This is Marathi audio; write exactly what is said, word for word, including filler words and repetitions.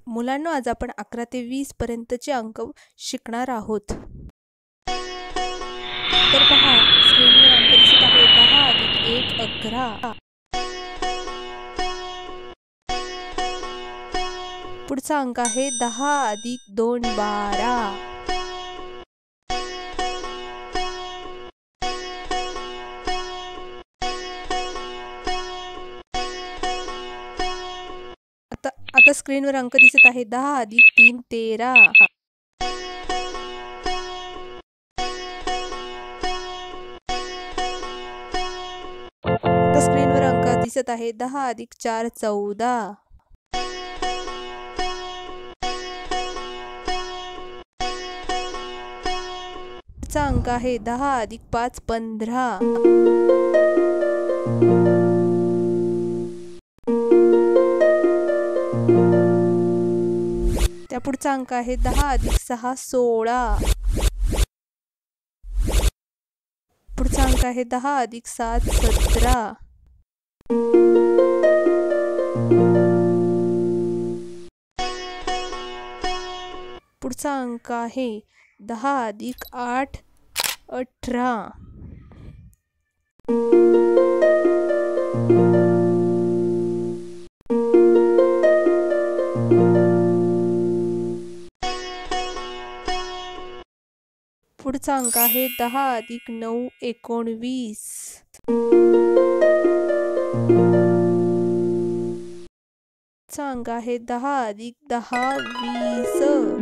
मुलांनो, आज आपण अकरा ते वीस पर्यंतचे अंक शिकणार आहोत. तर पहा, स्क्रीनवर अंक दिसत आहे दहा अधिक एक अकरा. पुढचा अंक आहे दहा अधिक दोन बारा. आता आता स्क्रीनवर अंक दिसत आहे दहा अधिक तीन तेरा. आता स्क्रीनवर अंक दिसत आहे दहा अधिक चार चौदा. पुढचा अंक आहे दहा अधिक पाच पंधरा. त्या पुढचा अंक आहे दहा अधिक सहा सोळा. पुढचा अंक आहे दहा अधिक सात सतरा. पुढचा अंक आहे दहा अधिक आठ अठरा. पुढचा अंक आहे दहा अधिक नऊ एकोणवीस. पुढचा अंक आहे दहा अधिक दहा वीस.